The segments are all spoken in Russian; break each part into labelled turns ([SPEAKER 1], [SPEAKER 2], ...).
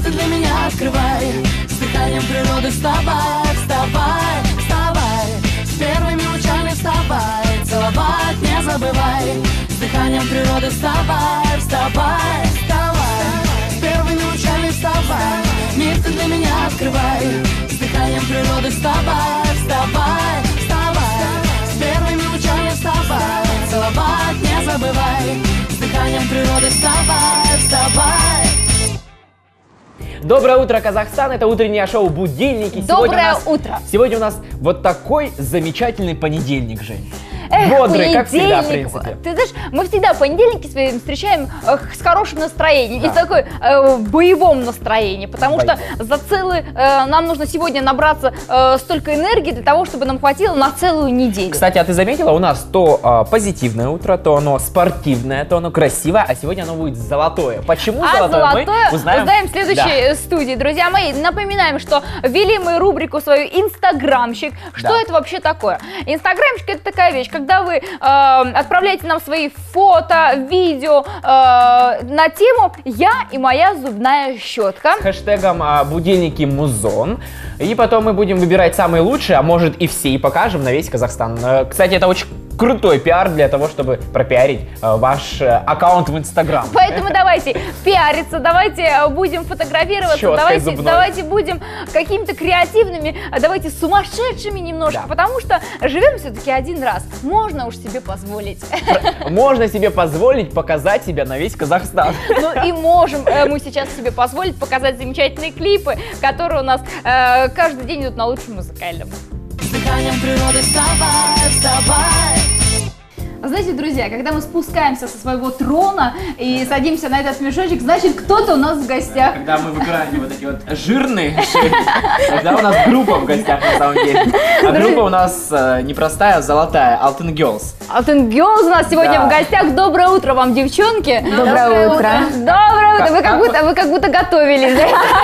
[SPEAKER 1] ты для меня открывай. С дыханием природы вставай, вставай, вставай. С первыми лучами вставай, целовать не забывай. С дыханием природы вставай, вставай, вставай. С первыми лучами вставай, мир ты для меня открывай. С дыханием природы вставай, вставай, вставай. С первыми лучами вставай, целовать не забывай. С дыханием природы вставай, вставай.
[SPEAKER 2] Доброе утро, Казахстан! Это утреннее шоу «Будильники».
[SPEAKER 3] Доброе утро!
[SPEAKER 2] Сегодня у нас вот такой замечательный понедельник, Жень.
[SPEAKER 3] Эх,
[SPEAKER 2] бодрый, как всегда, в принципе.
[SPEAKER 3] Ты знаешь, мы всегда понедельники свои встречаем с хорошим настроением,
[SPEAKER 2] да.
[SPEAKER 3] и такой боевом настроении, потому что за целый, нам нужно сегодня набраться столько энергии для того, чтобы нам хватило на целую неделю.
[SPEAKER 2] Кстати, а ты заметила, у нас то позитивное утро, то оно спортивное, то оно красивое, а сегодня оно будет золотое. Почему золотое, мы узнаем
[SPEAKER 3] в следующей студии. Друзья мои, напоминаем, что ввели мы рубрику свою «Инстаграмщик». Что это вообще такое? Инстаграмщик — это такая вещь, когда вы отправляете нам свои фото, видео на тему «Я и моя зубная щетка».
[SPEAKER 2] С хэштегом «Будильники Музон». И потом мы будем выбирать самые лучшие, а может и все, и покажем на весь Казахстан. Кстати, это очень крутой пиар для того, чтобы пропиарить ваш аккаунт в Инстаграм.
[SPEAKER 3] Поэтому давайте пиариться, давайте будем фотографироваться, давайте будем какими-то креативными, давайте сумасшедшими немножко, потому что живем все-таки один раз, можно уж себе позволить.
[SPEAKER 2] Можно себе позволить показать себя на весь Казахстан.
[SPEAKER 3] Ну и можем мы сейчас себе позволить показать замечательные клипы, которые у нас каждый день идут на лучшем музыкальном.
[SPEAKER 1] С дыханием природы вставай, вставай.
[SPEAKER 3] Знаете, друзья, когда мы спускаемся со своего трона и садимся на этот мешочек, значит, кто-то у нас в гостях.
[SPEAKER 2] Когда мы выбираем вот эти вот жирные, тогда у нас группа в гостях на самом деле. А группа у нас непростая, а золотая, Алтын Girls.
[SPEAKER 3] Алтын Girls у нас сегодня в гостях. Доброе утро вам, девчонки.
[SPEAKER 4] Доброе утро.
[SPEAKER 3] Доброе утро. Вы как будто готовились.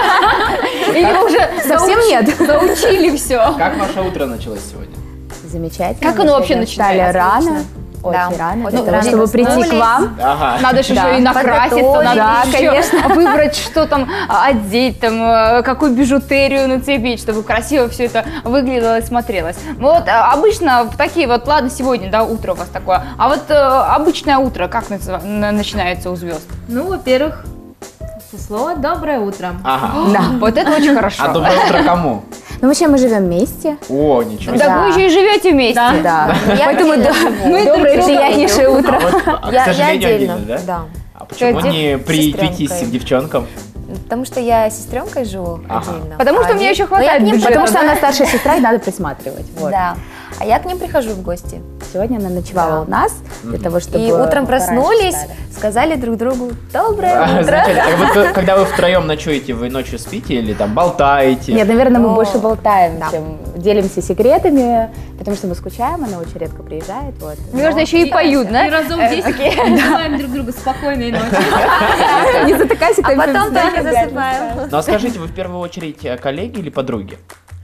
[SPEAKER 3] Или уже
[SPEAKER 4] совсем нет.
[SPEAKER 3] Заучили все.
[SPEAKER 2] Как ваше утро началось сегодня?
[SPEAKER 4] Замечательно.
[SPEAKER 3] Как оно вообще начинается?
[SPEAKER 4] Рано.
[SPEAKER 3] Да.
[SPEAKER 4] Очень рано,
[SPEAKER 3] Очень
[SPEAKER 4] для того,
[SPEAKER 3] рано.
[SPEAKER 4] чтобы прийти к вам.
[SPEAKER 2] Ага.
[SPEAKER 3] Надо же еще и накраситься, надо еще
[SPEAKER 4] конечно.
[SPEAKER 3] выбрать, что там одеть, там, какую бижутерию нацепить, чтобы красиво все это выглядело и смотрелось. Вот обычно в такие вот, ладно, сегодня, да, утро у вас такое, а вот обычное утро как начинается у звезд?
[SPEAKER 5] Ну, во-первых, со слова «доброе утро».
[SPEAKER 2] Ага.
[SPEAKER 4] Да.
[SPEAKER 3] Вот это очень хорошо.
[SPEAKER 2] А доброе утро кому?
[SPEAKER 4] Ну, вообще мы живем вместе.
[SPEAKER 2] О, ничего себе.
[SPEAKER 3] Так вы еще и живете вместе.
[SPEAKER 4] Да.
[SPEAKER 5] Я
[SPEAKER 4] Поэтому
[SPEAKER 5] отдельно
[SPEAKER 4] доброе приятнейшее утро.
[SPEAKER 2] К
[SPEAKER 5] Я
[SPEAKER 2] сожалению,
[SPEAKER 5] отдельно,
[SPEAKER 2] да?
[SPEAKER 5] да.
[SPEAKER 2] А почему
[SPEAKER 5] Ты
[SPEAKER 2] не приютитесь
[SPEAKER 5] сестренкой.
[SPEAKER 2] к девчонкам?
[SPEAKER 5] Потому что я с сестренкой живу
[SPEAKER 2] Ага.
[SPEAKER 5] отдельно.
[SPEAKER 3] Потому что
[SPEAKER 5] А
[SPEAKER 3] мне
[SPEAKER 5] они-
[SPEAKER 3] еще
[SPEAKER 5] Но я
[SPEAKER 3] хватает
[SPEAKER 5] к ним
[SPEAKER 3] бюджета.
[SPEAKER 4] Потому что она старшая сестра, и надо присматривать. Вот.
[SPEAKER 5] Да. А я к ним прихожу в гости.
[SPEAKER 4] Сегодня она ночевала у нас, для того, чтобы...
[SPEAKER 5] И утром
[SPEAKER 4] пораньше
[SPEAKER 5] проснулись,
[SPEAKER 4] встали.
[SPEAKER 5] сказали друг другу «доброе утро».
[SPEAKER 2] Знаете, а вот когда вы втроем ночуете, вы ночью спите или там болтаете?
[SPEAKER 4] Нет, наверное, мы
[SPEAKER 5] О,
[SPEAKER 4] больше болтаем,
[SPEAKER 5] да.
[SPEAKER 4] чем делимся секретами, потому что мы скучаем, она очень редко приезжает. Вот.
[SPEAKER 3] Можно еще и поют, да?
[SPEAKER 6] И разом 10 называем друг друга спокойной ночи.
[SPEAKER 4] Не затыкайся,
[SPEAKER 5] А потом только засыпаем.
[SPEAKER 2] Ну а скажите, вы в первую очередь коллеги или подруги?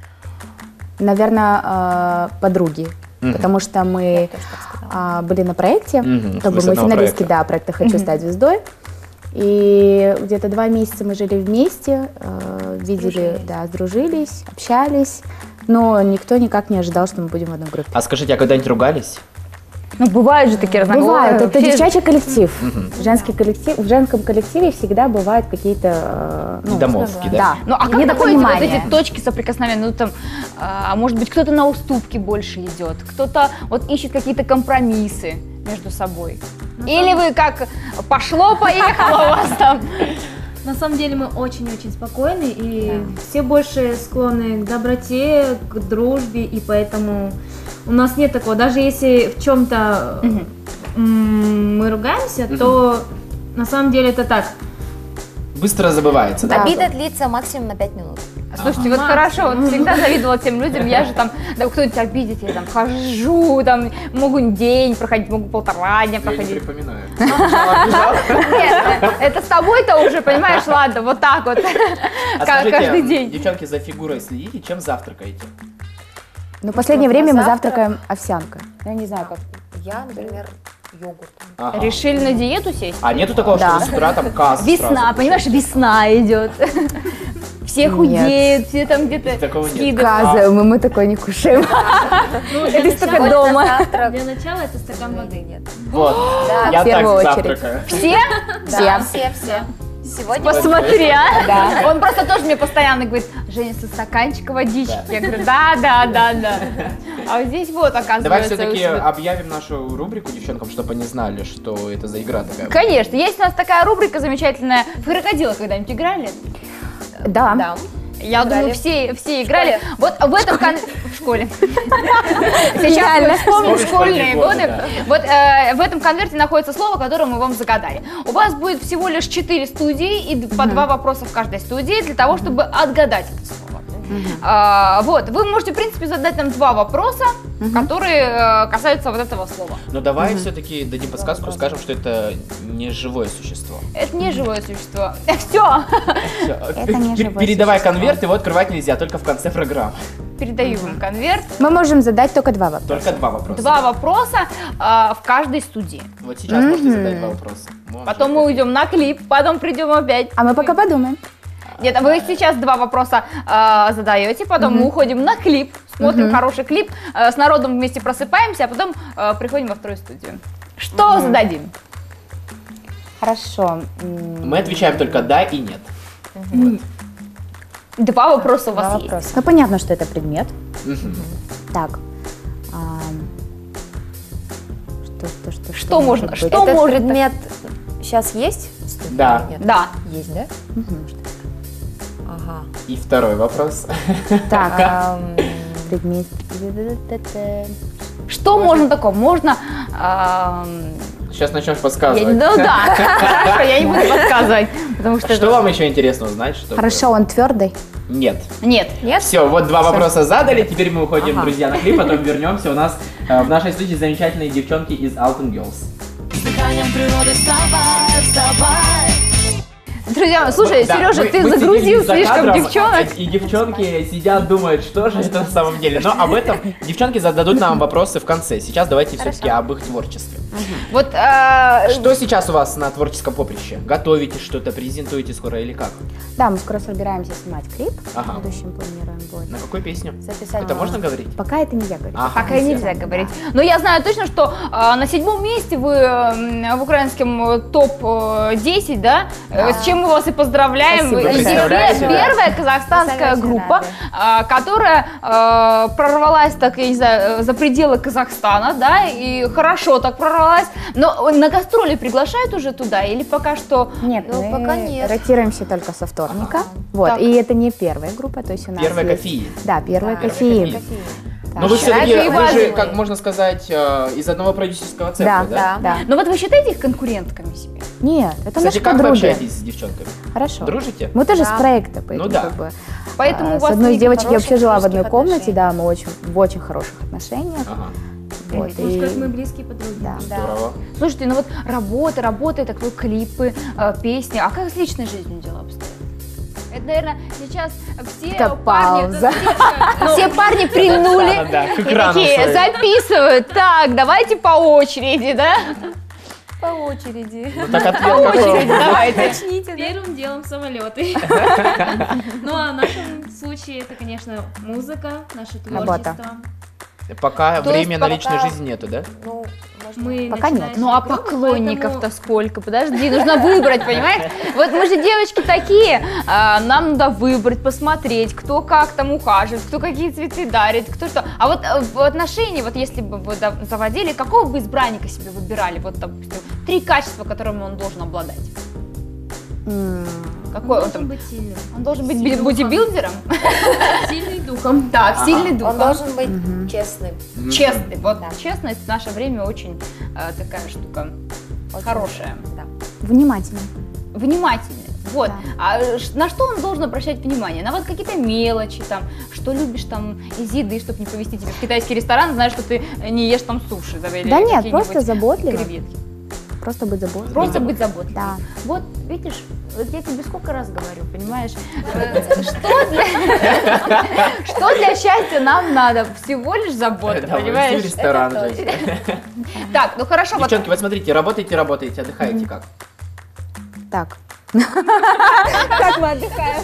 [SPEAKER 4] Наверное, подруги, потому что мы были на проекте,
[SPEAKER 2] Мгм,
[SPEAKER 4] как бы
[SPEAKER 2] смысле
[SPEAKER 4] мы
[SPEAKER 2] одного
[SPEAKER 4] финалистки,
[SPEAKER 2] проекта.
[SPEAKER 4] да, проекта «Хочу стать звездой». И где-то 2 месяца мы жили вместе, видели, да, сдружились, общались, но никто никак не ожидал, что мы будем в одной группе.
[SPEAKER 2] А скажите, а когда-нибудь ругались?
[SPEAKER 3] Ну, бывают же такие разговоры.
[SPEAKER 4] Бывает, это
[SPEAKER 3] Вообще-
[SPEAKER 4] девчачий коллектив. Женский коллектив. В женском коллективе всегда бывают какие-то
[SPEAKER 2] Недомолвки, да?
[SPEAKER 4] Да.
[SPEAKER 3] Ну, а как находите вот
[SPEAKER 4] недопонимания.
[SPEAKER 3] эти точки соприкосновения? Ну, там, может быть, кто-то на уступки больше идет, кто-то вот ищет какие-то компромиссы между собой. Или вы как пошло-поехало у вас там?
[SPEAKER 6] На самом деле мы очень-очень спокойны, и все больше склонны к доброте, к дружбе, и поэтому у нас нет такого. Даже если в чем-то мы ругаемся, то на самом деле это так.
[SPEAKER 2] Быстро забывается, да?
[SPEAKER 5] Обида длится максимум на 5 минут.
[SPEAKER 3] Слушайте, вот хорошо, вот всегда завидовала тем людям, я же там, да, кто-нибудь обидит, я там хожу, там, могу день проходить, могу 1,5 дня проходить.
[SPEAKER 2] припоминаю.
[SPEAKER 3] Нет, это с тобой-то уже, понимаешь, ладно, вот так вот,
[SPEAKER 2] А скажите,
[SPEAKER 3] каждый день.
[SPEAKER 2] девчонки, за фигурой следите, чем завтракаете?
[SPEAKER 4] Ну, в последнее время мы
[SPEAKER 5] завтра-
[SPEAKER 4] завтракаем овсянкой. Я не знаю, как.
[SPEAKER 5] Я, например,
[SPEAKER 7] йогуртом.
[SPEAKER 2] Ага.
[SPEAKER 3] Решили на диету сесть?
[SPEAKER 2] А нету такого,
[SPEAKER 4] Да.
[SPEAKER 2] что с утра там касс
[SPEAKER 3] Весна,
[SPEAKER 2] сразу
[SPEAKER 3] понимаешь,
[SPEAKER 2] включаете?
[SPEAKER 3] весна идет. Все худеют, все там где-то
[SPEAKER 2] Такого нет.
[SPEAKER 3] скидывают.
[SPEAKER 4] Указываем, мы такое не кушаем.
[SPEAKER 6] Ну,
[SPEAKER 3] Это
[SPEAKER 6] для,
[SPEAKER 3] только
[SPEAKER 6] начала,
[SPEAKER 3] дома.
[SPEAKER 6] для начала это стакан воды.
[SPEAKER 7] Нет.
[SPEAKER 2] Вот,
[SPEAKER 7] Да,
[SPEAKER 2] я
[SPEAKER 4] в первую
[SPEAKER 2] так
[SPEAKER 4] очередь.
[SPEAKER 2] завтракаю.
[SPEAKER 3] Все?
[SPEAKER 7] Да, все. Сегодня
[SPEAKER 3] Посмотри, а? Он просто тоже мне постоянно говорит: Женя, со стаканчика водички. Я говорю: да. А вот здесь вот, оказывается.
[SPEAKER 2] Давай все-таки
[SPEAKER 3] вот.
[SPEAKER 2] объявим нашу рубрику девчонкам, чтобы они знали, что это за игра такая.
[SPEAKER 3] Конечно, есть у нас такая рубрика замечательная. В крокодила когда-нибудь играли?
[SPEAKER 4] Да.
[SPEAKER 7] да.
[SPEAKER 3] Я думаю, все играли. Вот в этом в школе. Сейчас
[SPEAKER 4] Реально.
[SPEAKER 3] мы вспомним
[SPEAKER 2] Вспомним
[SPEAKER 3] школьные
[SPEAKER 2] школьные
[SPEAKER 3] годы.
[SPEAKER 2] годы,
[SPEAKER 3] Вот в этом конверте находится слово, которое мы вам загадали. У вас будет всего лишь 4 студии и по 2 вопроса в каждой студии для того, чтобы отгадать это слово. Вот, вы можете, в принципе, задать нам 2 вопроса, которые касаются вот этого слова.
[SPEAKER 2] Но давай все-таки дадим подсказку, скажем, что это не живое существо.
[SPEAKER 3] Это не живое существо. Все,
[SPEAKER 4] Это не живое
[SPEAKER 2] Передавай
[SPEAKER 4] существо.
[SPEAKER 2] конверт, его открывать нельзя, только в конце программы.
[SPEAKER 3] передаю вам конверт.
[SPEAKER 4] Мы можем задать только 2 вопроса.
[SPEAKER 2] Только 2 вопроса.
[SPEAKER 3] 2 вопроса в каждой студии.
[SPEAKER 2] Вот сейчас можете задать 2 вопроса.
[SPEAKER 3] Потом мы уйдем на клип, потом придем опять.
[SPEAKER 4] А мы пока подумаем.
[SPEAKER 3] Нет, вы сейчас 2 вопроса задаете, потом мы уходим на клип, смотрим хороший клип, с народом вместе просыпаемся, а потом приходим во вторую студию. Что зададим?
[SPEAKER 4] Хорошо.
[SPEAKER 2] Мы отвечаем только да и нет.
[SPEAKER 3] 2 вопроса у вас
[SPEAKER 4] Два
[SPEAKER 3] есть.
[SPEAKER 4] вопроса. Ну, понятно, что это предмет.
[SPEAKER 2] Мгм.
[SPEAKER 4] Так.
[SPEAKER 3] Что можно?
[SPEAKER 4] может
[SPEAKER 3] Что
[SPEAKER 4] быть?
[SPEAKER 7] Этот
[SPEAKER 3] может
[SPEAKER 7] предмет сейчас есть?
[SPEAKER 2] Да.
[SPEAKER 7] Нет?
[SPEAKER 3] Да.
[SPEAKER 7] Есть, да? Ага.
[SPEAKER 2] И второй вопрос.
[SPEAKER 4] Так,
[SPEAKER 7] Ам,
[SPEAKER 4] предмет.
[SPEAKER 3] Что можно такого? Можно...
[SPEAKER 2] Сейчас начнем
[SPEAKER 3] ну
[SPEAKER 2] подсказывать.
[SPEAKER 3] да, хорошо, я не буду подсказывать, потому что...
[SPEAKER 2] Что вам еще интересно узнать? Чтобы-
[SPEAKER 4] Хорошо, он твердый.
[SPEAKER 2] Нет.
[SPEAKER 3] Нет.
[SPEAKER 2] Все, вот 2 вопроса задали, теперь мы уходим,
[SPEAKER 7] Ага.
[SPEAKER 2] друзья, на клип, потом вернемся. У нас в нашей студии замечательные девчонки из Alton Girls.
[SPEAKER 1] С дыханием природы вставай.
[SPEAKER 3] Друзья, слушай,
[SPEAKER 2] Да,
[SPEAKER 3] Сережа,
[SPEAKER 2] мы
[SPEAKER 3] ты
[SPEAKER 2] сидели
[SPEAKER 3] загрузил
[SPEAKER 2] за
[SPEAKER 3] слишком
[SPEAKER 2] кадром,
[SPEAKER 3] девчонок.
[SPEAKER 2] И девчонки сидят, думают, что же это на самом деле. Но об этом девчонки зададут нам вопросы в конце. Сейчас давайте все-таки об их творчестве.
[SPEAKER 3] Вот
[SPEAKER 2] Что сейчас у вас на творческом поприще? Готовите что-то, презентуете скоро или как?
[SPEAKER 4] Да, мы скоро собираемся снимать клип.
[SPEAKER 2] Ага.
[SPEAKER 4] В будущем планируем будет.
[SPEAKER 2] На какую песню?
[SPEAKER 4] Записать.
[SPEAKER 2] Это можно говорить?
[SPEAKER 4] Пока это не я говорю.
[SPEAKER 2] Ага.
[SPEAKER 3] пока нельзя говорить. Но я знаю точно, что на 7-м месте вы в украинском топ-10, да? С чем мы вас и поздравляем.
[SPEAKER 4] Спасибо
[SPEAKER 3] И
[SPEAKER 2] большое.
[SPEAKER 3] первая казахстанская
[SPEAKER 4] Очень
[SPEAKER 3] группа, которая прорвалась, так, я не знаю, за пределы Казахстана, да, и хорошо так прорвалась. Но на гастроли приглашают уже туда или пока что?
[SPEAKER 4] Нет,
[SPEAKER 7] Ну,
[SPEAKER 4] мы
[SPEAKER 7] пока нет.
[SPEAKER 4] ротируемся только со вторника. Вот.
[SPEAKER 3] Так.
[SPEAKER 4] И это не первая группа, то есть у нас
[SPEAKER 2] Первая
[SPEAKER 4] есть-
[SPEAKER 2] кофеин.
[SPEAKER 4] Да, первая
[SPEAKER 7] Да,
[SPEAKER 4] кофеин.
[SPEAKER 7] кофеин.
[SPEAKER 4] Так.
[SPEAKER 2] Но вы все-таки,
[SPEAKER 3] это и
[SPEAKER 2] вы же,
[SPEAKER 3] важно.
[SPEAKER 2] как можно сказать, из одного продюсерского центра, да?
[SPEAKER 7] Да.
[SPEAKER 4] Да.
[SPEAKER 3] Ну вот вы считаете их конкурентками себе?
[SPEAKER 4] Нет, это
[SPEAKER 2] Кстати,
[SPEAKER 4] наши
[SPEAKER 2] как вы
[SPEAKER 4] подруги.
[SPEAKER 2] общаетесь с девчонками?
[SPEAKER 4] Хорошо.
[SPEAKER 2] Дружите?
[SPEAKER 4] Мы тоже
[SPEAKER 7] Да.
[SPEAKER 4] с проекта, поэтому
[SPEAKER 2] да.
[SPEAKER 4] как бы,
[SPEAKER 3] Поэтому у
[SPEAKER 4] с
[SPEAKER 3] вас
[SPEAKER 4] одной из
[SPEAKER 3] такие
[SPEAKER 4] девочек я вообще
[SPEAKER 7] хороших
[SPEAKER 4] жила в одной
[SPEAKER 7] дружеских
[SPEAKER 4] комнате,
[SPEAKER 7] отношений.
[SPEAKER 4] да, мы в очень хороших отношениях.
[SPEAKER 2] Ага,
[SPEAKER 4] Вот,
[SPEAKER 6] Потому что
[SPEAKER 4] и-
[SPEAKER 6] мы близкие подруги.
[SPEAKER 4] да.
[SPEAKER 2] здорово.
[SPEAKER 3] Слушайте, ну вот работа, такой клипы, песни. А как с личной жизнью дела обстоят? Это, наверное, сейчас все
[SPEAKER 4] Это
[SPEAKER 3] парни...
[SPEAKER 4] пауза.
[SPEAKER 3] Все парни прильнули
[SPEAKER 2] Да, к
[SPEAKER 3] и
[SPEAKER 2] экрану
[SPEAKER 3] такие
[SPEAKER 2] своим.
[SPEAKER 3] записывают. Так, давайте по очереди, да?
[SPEAKER 7] По очереди.
[SPEAKER 2] Ну так ответ
[SPEAKER 3] По очереди,
[SPEAKER 2] какой?
[SPEAKER 3] давайте.
[SPEAKER 6] Первым делом самолеты. Ну а в нашем случае это, конечно, музыка, наше
[SPEAKER 4] Работа.
[SPEAKER 6] творчество.
[SPEAKER 2] Пока
[SPEAKER 3] То есть
[SPEAKER 2] время на
[SPEAKER 7] пока-
[SPEAKER 2] личной жизни нету, да?
[SPEAKER 7] Ну, можно...
[SPEAKER 6] Мы
[SPEAKER 4] Пока нет.
[SPEAKER 6] начинающие
[SPEAKER 3] Ну а
[SPEAKER 6] группы,
[SPEAKER 3] поклонников-то
[SPEAKER 6] поэтому-
[SPEAKER 3] сколько? Подожди, нужно выбрать, понимаете? Вот мы же девочки такие, нам надо выбрать, посмотреть, кто как там ухаживает, кто какие цветы дарит, кто что. А вот в отношении, вот если бы вы заводили, какого бы избранника себе выбирали? Вот, допустим, 3 качества, которыми он должен обладать. Какой он
[SPEAKER 6] должен
[SPEAKER 3] там?
[SPEAKER 6] быть сильным.
[SPEAKER 3] Он должен быть
[SPEAKER 6] Сильным
[SPEAKER 3] бодибилдером?
[SPEAKER 6] Сильный духом.
[SPEAKER 3] Так, сильный дух.
[SPEAKER 7] Он должен быть честным.
[SPEAKER 3] Честный. Вот
[SPEAKER 7] Да.
[SPEAKER 3] честность в наше время очень такая штука
[SPEAKER 7] Очень,
[SPEAKER 3] хорошая.
[SPEAKER 7] Да.
[SPEAKER 4] Внимательный.
[SPEAKER 3] Внимательный. Вот.
[SPEAKER 4] Да.
[SPEAKER 3] А на что он должен обращать внимание? На вот какие-то мелочи, там, что любишь там из еды, чтобы не повезти тебя в китайский ресторан, знаешь, что ты не ешь там суши.
[SPEAKER 4] Да нет, просто заботливый.
[SPEAKER 3] Креветки.
[SPEAKER 4] просто быть заботливым.
[SPEAKER 3] Просто быть заботливым.
[SPEAKER 4] Да.
[SPEAKER 3] Вот, видишь, вот я тебе сколько раз говорю, понимаешь? Что для счастья нам надо? Всего лишь забота,
[SPEAKER 2] Да, вы
[SPEAKER 3] понимаешь?
[SPEAKER 2] в ресторан же.
[SPEAKER 3] Так, ну хорошо, вот
[SPEAKER 2] Девчонки, вот смотрите, работаете, отдыхаете как?
[SPEAKER 4] Так.
[SPEAKER 3] как мы отдыхаем?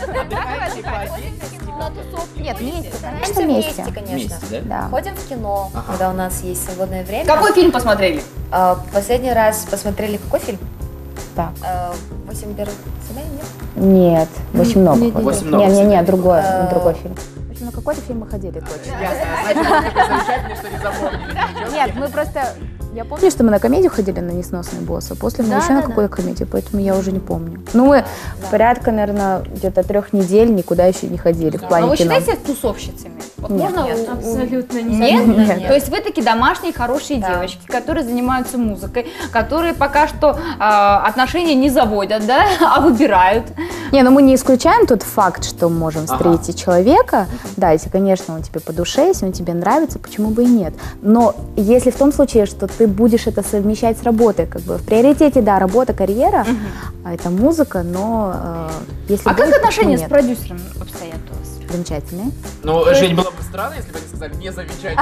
[SPEAKER 4] Нет, вместе.
[SPEAKER 7] Стараемся
[SPEAKER 4] Конечно,
[SPEAKER 7] вместе,
[SPEAKER 4] вместе.
[SPEAKER 7] конечно.
[SPEAKER 2] Вместе, да?
[SPEAKER 4] Да.
[SPEAKER 7] Ходим в кино,
[SPEAKER 2] Ага.
[SPEAKER 7] когда у нас есть свободное время.
[SPEAKER 3] Какой фильм посмотрели?
[SPEAKER 7] Последний раз посмотрели какой фильм?
[SPEAKER 4] Так.
[SPEAKER 7] 8 первых свиданий, нет?
[SPEAKER 4] Нет, очень много.
[SPEAKER 6] Нет, нет,
[SPEAKER 2] Восемь много
[SPEAKER 4] Не,
[SPEAKER 2] свиданий.
[SPEAKER 4] другой
[SPEAKER 7] Э,
[SPEAKER 4] фильм. В общем, на какой-то фильм мы ходили точно.
[SPEAKER 2] Ясно, значит, он такой замечательный, что не запомнили.
[SPEAKER 4] Нет, мы просто... Я помню, что мы на комедию ходили, на «Несносные боссы», после мы еще на какую-то комедию, поэтому я уже не помню. Ну, мы порядка, наверное, где-то 3 недель никуда еще не ходили в
[SPEAKER 3] Но
[SPEAKER 4] плане
[SPEAKER 3] вы
[SPEAKER 4] кино.
[SPEAKER 3] считаете себя тусовщицами? Вот
[SPEAKER 4] Нет.
[SPEAKER 3] можно
[SPEAKER 7] Нет,
[SPEAKER 6] Абсолютно не.
[SPEAKER 3] Нет?
[SPEAKER 4] Нет.
[SPEAKER 3] То есть вы такие домашние, хорошие
[SPEAKER 7] Да.
[SPEAKER 3] девочки, которые занимаются музыкой, которые пока что отношения не заводят, да, а выбирают.
[SPEAKER 4] Не, ну мы не исключаем тот факт, что мы можем
[SPEAKER 2] Ага.
[SPEAKER 4] встретить человека. Да, если, конечно, он тебе по душе, если он тебе нравится, почему бы и нет. Но если в том случае, что ты будешь это совмещать с работой, как бы в приоритете, да, работа, карьера, а это музыка, но если
[SPEAKER 3] А как
[SPEAKER 4] будет,
[SPEAKER 3] отношения
[SPEAKER 4] ну,
[SPEAKER 3] с продюсером обстоят у вас?
[SPEAKER 4] Замечательные.
[SPEAKER 2] Ну, Жень, было бы странно, если бы они сказали не замечательно.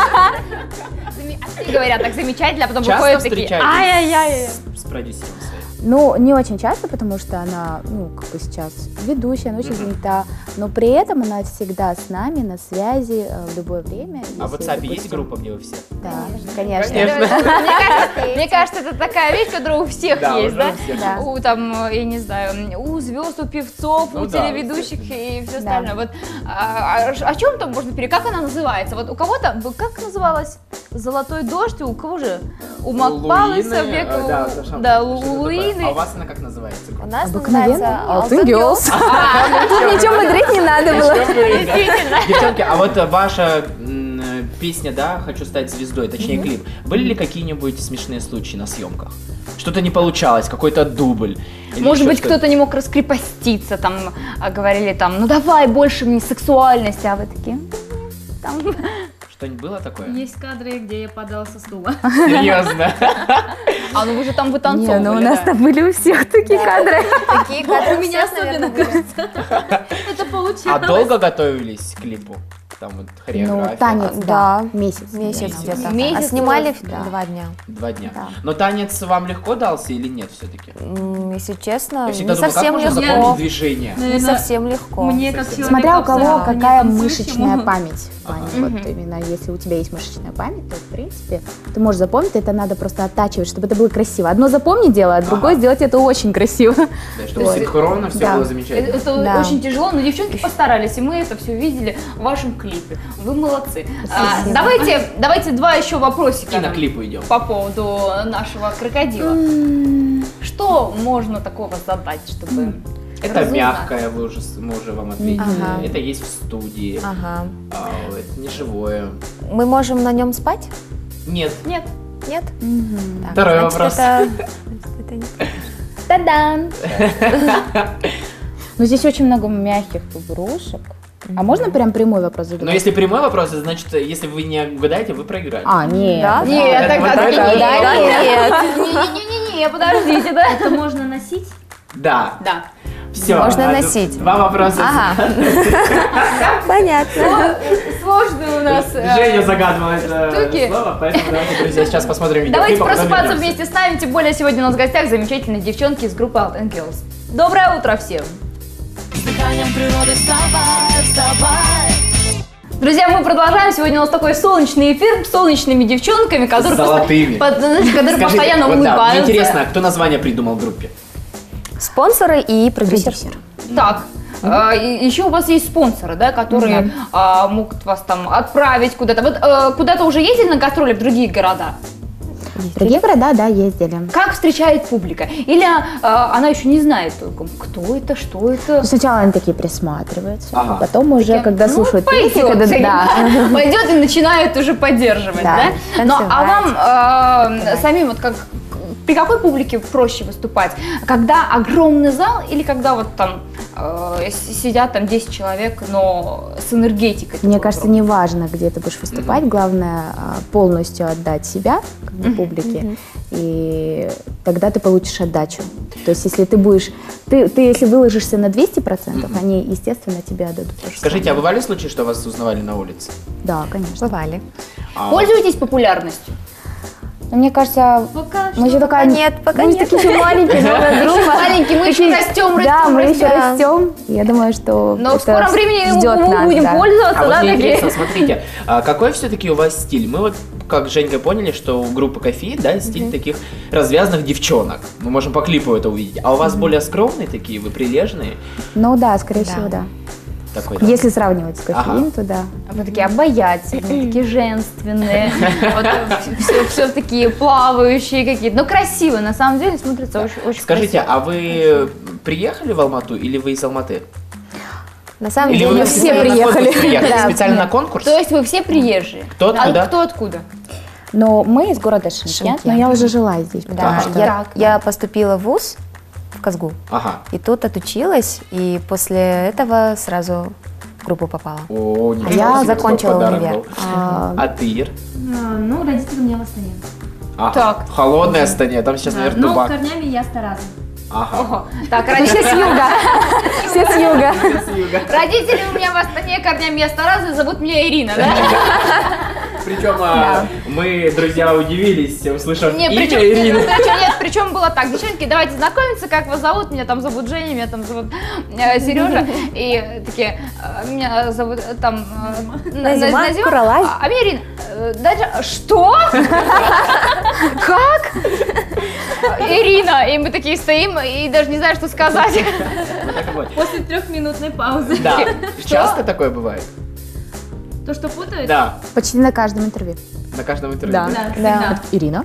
[SPEAKER 3] Все говорят так замечательно, а потом
[SPEAKER 2] Часто
[SPEAKER 3] выходят такие,
[SPEAKER 2] встречаетесь
[SPEAKER 3] ай-яй-яй.
[SPEAKER 2] с продюсером своим?
[SPEAKER 4] Ну, не очень часто, потому что она, ну, как бы сейчас ведущая, она очень занята, но при этом она всегда с нами на связи в любое время.
[SPEAKER 2] А в
[SPEAKER 4] если,
[SPEAKER 2] WhatsApp есть
[SPEAKER 4] допустим,
[SPEAKER 2] группа, где вы все?
[SPEAKER 4] Да, конечно.
[SPEAKER 3] Мне кажется, это такая вещь, которая у всех
[SPEAKER 2] Да,
[SPEAKER 3] есть,
[SPEAKER 2] уже
[SPEAKER 3] да?
[SPEAKER 2] у всех
[SPEAKER 4] Да.
[SPEAKER 3] У там, я не знаю, у звезд, у певцов,
[SPEAKER 2] Ну
[SPEAKER 3] у
[SPEAKER 2] да,
[SPEAKER 3] телеведущих и все
[SPEAKER 4] Да.
[SPEAKER 3] остальное. Вот о чем там можно перейти? Как она называется? Вот у кого-то, как называлась? «Золотой дождь», у кого же? У Макпалы Собекова, да, у Луины.
[SPEAKER 2] А у вас она как называется?
[SPEAKER 7] У нас
[SPEAKER 4] Обыкновенно.
[SPEAKER 7] называется
[SPEAKER 4] Алтын Girls. Тут ничего мудрить не надо было.
[SPEAKER 3] Действительно.
[SPEAKER 2] Девчонки, а вот ваша песня, да, «Хочу стать звездой», точнее клип, были ли какие-нибудь смешные случаи на съемках? Что-то не получалось, какой-то дубль? Или
[SPEAKER 3] Может
[SPEAKER 2] еще
[SPEAKER 3] быть,
[SPEAKER 2] что-то?
[SPEAKER 3] кто-то не мог раскрепоститься, там, говорили там, ну давай больше мне сексуальности, а вы такие, там,
[SPEAKER 2] Что-нибудь было такое?
[SPEAKER 6] Есть кадры, где я падала со стула.
[SPEAKER 2] Серьезно?
[SPEAKER 3] а ну вы же там
[SPEAKER 4] Не,
[SPEAKER 3] вытанцовывали,
[SPEAKER 4] ну у нас
[SPEAKER 3] да.
[SPEAKER 4] там были у всех такие кадры.
[SPEAKER 7] Такие кадры
[SPEAKER 6] У меня
[SPEAKER 7] всех, наверное,
[SPEAKER 6] особенно,
[SPEAKER 7] были.
[SPEAKER 6] кажется. Это
[SPEAKER 2] А
[SPEAKER 6] получалось.
[SPEAKER 2] долго готовились к клипу? Там вот
[SPEAKER 4] Ну,
[SPEAKER 2] хореография.
[SPEAKER 4] танец, да,
[SPEAKER 7] Да.
[SPEAKER 4] месяц.
[SPEAKER 7] Месяц где-то.
[SPEAKER 3] Месяц
[SPEAKER 7] А снимали
[SPEAKER 4] да.
[SPEAKER 7] 2 дня.
[SPEAKER 2] 2 дня.
[SPEAKER 4] Да.
[SPEAKER 2] Но танец вам легко дался или нет все-таки?
[SPEAKER 7] Если честно,
[SPEAKER 2] Я всегда
[SPEAKER 7] не
[SPEAKER 2] думал, как
[SPEAKER 7] совсем
[SPEAKER 2] можно
[SPEAKER 7] легко.
[SPEAKER 2] запомнить движение?
[SPEAKER 7] Не
[SPEAKER 6] Наверное,
[SPEAKER 7] совсем легко.
[SPEAKER 6] Мне как человеку
[SPEAKER 4] Смотря у кого
[SPEAKER 6] абсолютно не
[SPEAKER 4] какая
[SPEAKER 6] танцующему.
[SPEAKER 4] мышечная память. в плане.
[SPEAKER 2] Ага.
[SPEAKER 4] Вот именно если у тебя есть мышечная память, то в принципе ты можешь запомнить, это надо просто оттачивать, чтобы это было красиво. Одно запомнить дело, а другое
[SPEAKER 2] Ага.
[SPEAKER 4] сделать это очень красиво.
[SPEAKER 2] Да, чтобы
[SPEAKER 4] Вот.
[SPEAKER 2] синхронно все
[SPEAKER 4] Да.
[SPEAKER 2] было замечательно.
[SPEAKER 3] Это
[SPEAKER 4] Да.
[SPEAKER 3] очень тяжело, но девчонки постарались, и мы это все видели в вашем клипе. Вы молодцы.
[SPEAKER 4] Спасибо.
[SPEAKER 3] Давайте 2 еще вопросика
[SPEAKER 2] И на клипу идем.
[SPEAKER 3] по поводу нашего крокодила. Что можно такого задать, чтобы...
[SPEAKER 2] Это
[SPEAKER 3] разузнать?
[SPEAKER 2] мягкое, мы уже вам ответили.
[SPEAKER 7] Ага.
[SPEAKER 2] Это есть в студии.
[SPEAKER 7] Ага.
[SPEAKER 2] Это не живое.
[SPEAKER 7] Мы можем на нем спать?
[SPEAKER 2] Нет.
[SPEAKER 3] Нет.
[SPEAKER 7] Нет? Так,
[SPEAKER 2] Второй
[SPEAKER 7] значит,
[SPEAKER 2] вопрос.
[SPEAKER 7] это не так.
[SPEAKER 3] Та-дан!
[SPEAKER 4] Но здесь очень много мягких игрушек. А можно прям прямой вопрос задавать?
[SPEAKER 2] Но если прямой вопрос, значит, если вы не угадаете, вы проиграете.
[SPEAKER 4] А, нет.
[SPEAKER 7] Да?
[SPEAKER 3] Нет,
[SPEAKER 2] это вот
[SPEAKER 3] так
[SPEAKER 2] так,
[SPEAKER 3] нет.
[SPEAKER 7] да, нет.
[SPEAKER 3] Не-не-не, подождите, да?
[SPEAKER 6] Это можно носить?
[SPEAKER 2] Да.
[SPEAKER 3] Да.
[SPEAKER 2] Все.
[SPEAKER 7] Можно носить.
[SPEAKER 2] 2 вопроса.
[SPEAKER 7] Ага. Понятно.
[SPEAKER 3] Сложный у нас...
[SPEAKER 2] Женя загадывала это
[SPEAKER 3] штуки.
[SPEAKER 2] слово, поэтому давайте, друзья, сейчас посмотрим видео.
[SPEAKER 3] Давайте
[SPEAKER 2] клип, а потом
[SPEAKER 3] просыпаться
[SPEAKER 2] вернемся.
[SPEAKER 3] вместе с нами, тем более сегодня у нас в гостях замечательные девчонки из группы Алтын Girls. Доброе утро всем!
[SPEAKER 1] С дыханием природы вставай, вставай.
[SPEAKER 3] Друзья, мы продолжаем. Сегодня у нас такой солнечный эфир с солнечными девчонками, которые,
[SPEAKER 2] Золотыми.
[SPEAKER 3] которые
[SPEAKER 2] Скажите,
[SPEAKER 3] постоянно
[SPEAKER 2] вот да, мне
[SPEAKER 3] улыбаются.
[SPEAKER 2] интересно, а кто название придумал группе?
[SPEAKER 7] Спонсоры и продюсер.
[SPEAKER 3] Так, еще у вас есть спонсоры, да, которые могут вас там отправить куда-то. Вот куда-то уже ездили на гастроли в другие города?
[SPEAKER 4] В другие города, да, ездили.
[SPEAKER 3] Как встречает публика? Или она еще не знает толком, кто это, что это?
[SPEAKER 4] Ну, сначала они такие присматриваются,
[SPEAKER 2] Ага.
[SPEAKER 4] а потом уже, когда
[SPEAKER 3] Ну,
[SPEAKER 4] слушают песни,
[SPEAKER 3] пойдет,
[SPEAKER 4] когда да.
[SPEAKER 3] пойдет и начинает уже поддерживать, да?
[SPEAKER 4] Да,
[SPEAKER 3] Ну, а вам самим вот как при какой публике проще выступать? Когда огромный зал или когда вот там сидят там 10 человек, но с энергетикой?
[SPEAKER 4] Мне
[SPEAKER 3] такой
[SPEAKER 4] кажется,
[SPEAKER 3] огромной?
[SPEAKER 4] не важно, где ты будешь выступать, главное полностью отдать себя как бы, публике, и тогда ты получишь отдачу. То есть, если ты будешь, ты если выложишься на 200%, они, естественно, тебе отдадут то же
[SPEAKER 2] Скажите, а
[SPEAKER 4] самое.
[SPEAKER 2] бывали случаи, что вас узнавали на улице?
[SPEAKER 4] Да, конечно.
[SPEAKER 7] Бывали.
[SPEAKER 3] Пользуетесь популярностью?
[SPEAKER 4] Но мне кажется,
[SPEAKER 6] Пока
[SPEAKER 4] мы еще
[SPEAKER 7] Пока нет, пока
[SPEAKER 4] мы
[SPEAKER 7] нет.
[SPEAKER 4] такие еще маленькие, новая группа.
[SPEAKER 3] Маленький, мы еще растем,
[SPEAKER 4] Да, мы еще
[SPEAKER 7] растем.
[SPEAKER 4] растем. Я думаю, что
[SPEAKER 3] Но в
[SPEAKER 4] это
[SPEAKER 3] скором времени
[SPEAKER 4] ждет
[SPEAKER 3] мы
[SPEAKER 4] нас,
[SPEAKER 3] будем
[SPEAKER 4] да.
[SPEAKER 3] пользоваться,
[SPEAKER 2] А вот
[SPEAKER 3] да,
[SPEAKER 2] мне
[SPEAKER 3] такие?
[SPEAKER 2] интересно, смотрите, какой все-таки у вас стиль? Мы вот, как с Женькой поняли, что у группы Кофе, да, стиль таких развязанных девчонок. Мы можем по клипу это увидеть. А у вас более скромные такие, вы прилежные?
[SPEAKER 4] Ну да, скорее
[SPEAKER 7] Да.
[SPEAKER 4] всего, да.
[SPEAKER 2] Такой, да?
[SPEAKER 4] Если сравнивать с кофеин,
[SPEAKER 2] Ага.
[SPEAKER 4] то да.
[SPEAKER 3] Вы такие обаятельные, такие женственные, все такие плавающие какие-то. Ну, красиво, на самом деле, смотрится очень
[SPEAKER 2] Скажите,
[SPEAKER 3] красиво.
[SPEAKER 2] а вы приехали в Алмату или вы из Алматы?
[SPEAKER 7] На самом
[SPEAKER 2] Или
[SPEAKER 7] деле
[SPEAKER 2] вы
[SPEAKER 4] все
[SPEAKER 2] специально на
[SPEAKER 4] приехали.
[SPEAKER 2] конкурс приехали?
[SPEAKER 4] Да,
[SPEAKER 2] Специально
[SPEAKER 4] нет.
[SPEAKER 2] на конкурс?
[SPEAKER 3] То есть вы все приезжие?
[SPEAKER 2] Кто откуда?
[SPEAKER 3] А кто откуда?
[SPEAKER 4] Но мы из города Шымкент,
[SPEAKER 7] Шымкент.
[SPEAKER 4] но я уже жила здесь. потому
[SPEAKER 7] Да,
[SPEAKER 4] что-
[SPEAKER 7] я поступила в ВУЗ в Казгу.
[SPEAKER 2] Ага.
[SPEAKER 7] И тут отучилась, и после этого сразу в группу попала.
[SPEAKER 2] О, ничего
[SPEAKER 4] я
[SPEAKER 2] себе,
[SPEAKER 7] закончила
[SPEAKER 2] какой подарок
[SPEAKER 7] универ.
[SPEAKER 2] был. А ты, Ир?
[SPEAKER 6] Ну, родители у меня в Астане.
[SPEAKER 2] Ага.
[SPEAKER 3] Так.
[SPEAKER 2] В холодной Астане, там сейчас, наверное,
[SPEAKER 6] Но
[SPEAKER 2] дубак.
[SPEAKER 6] корнями я стараюсь.
[SPEAKER 2] Ага.
[SPEAKER 3] Ого. Так,
[SPEAKER 4] Все с юга. Все с юга.
[SPEAKER 3] родители у меня в Астане, корнями место разные, зовут меня Ирина, да?
[SPEAKER 2] Причем мы, друзья, удивились, услышав
[SPEAKER 3] Не,
[SPEAKER 2] имя
[SPEAKER 3] причем,
[SPEAKER 2] Ирины.
[SPEAKER 3] причем было так, девчонки, давайте знакомиться, как вас зовут, меня там зовут Женя, меня там зовут Сережа, и такие, меня зовут там
[SPEAKER 7] Назима, Куралай.
[SPEAKER 3] а меня Ирина. Дальше, что? Как? Ирина, и мы такие стоим, и даже не знаю, что сказать.
[SPEAKER 2] Так и вот.
[SPEAKER 6] После 3-минутной паузы.
[SPEAKER 2] Да. Часто такое бывает?
[SPEAKER 6] То, что путают?
[SPEAKER 2] Да.
[SPEAKER 4] Почти на каждом интервью.
[SPEAKER 2] На каждом интервью.
[SPEAKER 4] Да.
[SPEAKER 6] Да, всегда.
[SPEAKER 4] Ирина?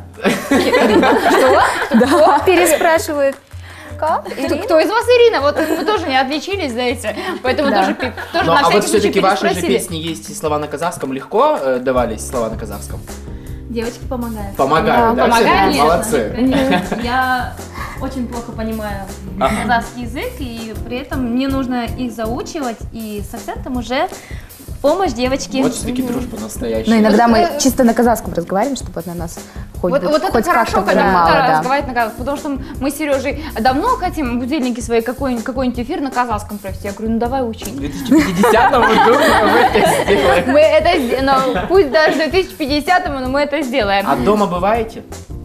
[SPEAKER 7] Переспрашивают. Как?
[SPEAKER 3] Кто из вас Ирина? Вот мы тоже не отличились, знаете, поэтому
[SPEAKER 4] Да.
[SPEAKER 3] тоже
[SPEAKER 2] Ну,
[SPEAKER 3] на
[SPEAKER 2] а вот
[SPEAKER 3] всякий случай
[SPEAKER 2] все-таки ваши же
[SPEAKER 3] переспросили.
[SPEAKER 2] песни есть и слова на казахском. Легко давались слова на казахском?
[SPEAKER 6] Девочки помогают.
[SPEAKER 2] Помогают, да?
[SPEAKER 3] помогают,
[SPEAKER 2] Все-таки молодцы.
[SPEAKER 6] Конечно. Я очень плохо понимаю
[SPEAKER 2] Ага.
[SPEAKER 6] казахский язык, и при этом мне нужно их заучивать, и с акцентом уже в помощь девочки.
[SPEAKER 2] Вот все-таки дружба настоящая.
[SPEAKER 4] Но иногда мы чисто на казахском разговариваем, чтобы она нас хоть
[SPEAKER 3] Вот это
[SPEAKER 4] хоть
[SPEAKER 3] хорошо,
[SPEAKER 4] как-то
[SPEAKER 3] когда
[SPEAKER 4] понимала.
[SPEAKER 3] кто-то
[SPEAKER 4] Да.
[SPEAKER 3] разговаривает на казахском, потому что мы с Сережей давно хотим будильники свои какой-нибудь эфир на казахском провести. Я говорю, ну давай
[SPEAKER 2] В
[SPEAKER 3] учить.
[SPEAKER 2] 2050-м мы это сделаем.
[SPEAKER 3] Мы это сделаем, пусть даже в 2050-му, но мы это сделаем.
[SPEAKER 2] А дома бываете?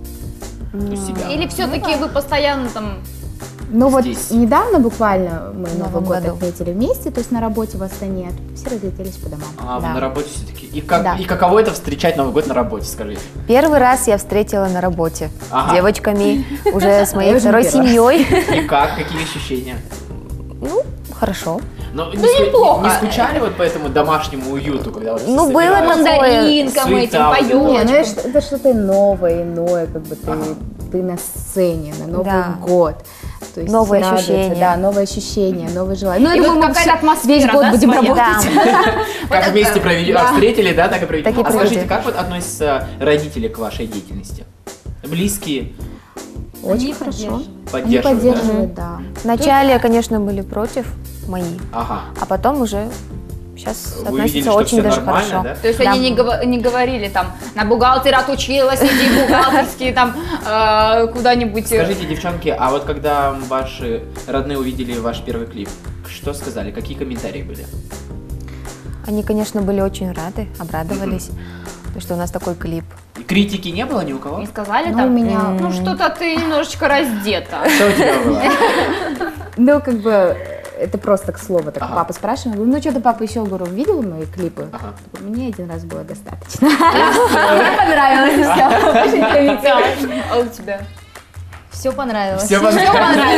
[SPEAKER 2] У себя?
[SPEAKER 3] Или все-таки вы постоянно там...
[SPEAKER 4] Ну вот
[SPEAKER 2] Здесь.
[SPEAKER 4] недавно буквально мы
[SPEAKER 7] В
[SPEAKER 4] Новый
[SPEAKER 7] Новом
[SPEAKER 4] год
[SPEAKER 7] году.
[SPEAKER 4] отметили вместе, то есть на работе в Астане, а все разлетелись по домам.
[SPEAKER 2] А, вы
[SPEAKER 7] Да.
[SPEAKER 2] на работе все-таки. И
[SPEAKER 4] Да.
[SPEAKER 2] каково это встречать Новый год на работе, скажите?
[SPEAKER 7] Первый раз я встретила на работе
[SPEAKER 2] Ага.
[SPEAKER 7] с девочками, уже с моей
[SPEAKER 4] уже
[SPEAKER 7] второй
[SPEAKER 4] не первый
[SPEAKER 7] семьей.
[SPEAKER 2] И как? Какие ощущения?
[SPEAKER 7] Ну, хорошо.
[SPEAKER 2] Но
[SPEAKER 3] неплохо.
[SPEAKER 2] не скучали вот по этому домашнему уюту, когда вот все
[SPEAKER 7] Ну, было
[SPEAKER 2] собираются?
[SPEAKER 7] такое.
[SPEAKER 3] Мандаринкам этим,
[SPEAKER 2] Суета вот эта.
[SPEAKER 4] Не, ну
[SPEAKER 3] поёчкам.
[SPEAKER 4] это что-то новое, иное, как бы ты на сцене, на Новый
[SPEAKER 7] Да.
[SPEAKER 4] год. То есть
[SPEAKER 7] Новые
[SPEAKER 4] все радуются,
[SPEAKER 7] ощущения.
[SPEAKER 4] Да, новые ощущения, новые желания. Ну,
[SPEAKER 3] И
[SPEAKER 4] я думаю,
[SPEAKER 3] вот
[SPEAKER 4] мы
[SPEAKER 3] какая-то атмосфера,
[SPEAKER 4] весь год
[SPEAKER 3] да,
[SPEAKER 4] будем
[SPEAKER 3] своя?
[SPEAKER 4] работать.
[SPEAKER 2] Как вместе встретили, да, так и провели.
[SPEAKER 7] Так и
[SPEAKER 2] А скажите,
[SPEAKER 7] провели.
[SPEAKER 2] как вот относятся родители к вашей деятельности? Близкие
[SPEAKER 4] Очень
[SPEAKER 6] Они
[SPEAKER 4] хорошо.
[SPEAKER 6] поддерживают.
[SPEAKER 4] Они
[SPEAKER 2] поддерживают, да?
[SPEAKER 4] поддерживают, да.
[SPEAKER 7] Вначале, конечно, были против мои,
[SPEAKER 2] Ага.
[SPEAKER 7] а потом уже сейчас
[SPEAKER 2] Вы видели,
[SPEAKER 7] относятся
[SPEAKER 2] что
[SPEAKER 7] очень
[SPEAKER 2] все
[SPEAKER 7] даже
[SPEAKER 2] нормально,
[SPEAKER 7] хорошо.
[SPEAKER 2] да?
[SPEAKER 3] То есть
[SPEAKER 7] Да.
[SPEAKER 3] они не говорили там, на бухгалтера отучилась, иди бухгалтерские там куда-нибудь.
[SPEAKER 2] Скажите, девчонки, а вот когда ваши родные увидели ваш первый клип, что сказали? Какие комментарии были?
[SPEAKER 7] Они, конечно, были очень рады, обрадовались, что у нас такой клип.
[SPEAKER 2] И критики не было ни у кого?
[SPEAKER 3] Не сказали
[SPEAKER 4] Ну,
[SPEAKER 3] там?
[SPEAKER 4] у меня,
[SPEAKER 3] Ну что-то ты немножечко раздета.
[SPEAKER 2] Что у тебя было?
[SPEAKER 4] ну, как бы, это просто к слову, так
[SPEAKER 2] Ага.
[SPEAKER 4] папа спрашивает, говорю, ну, что-то папа еще, говорю, видел мои клипы?
[SPEAKER 2] Ага.
[SPEAKER 4] Мне один раз было достаточно.
[SPEAKER 3] Мне понравилось все. А у тебя?
[SPEAKER 6] Все понравилось.
[SPEAKER 2] Все понравилось.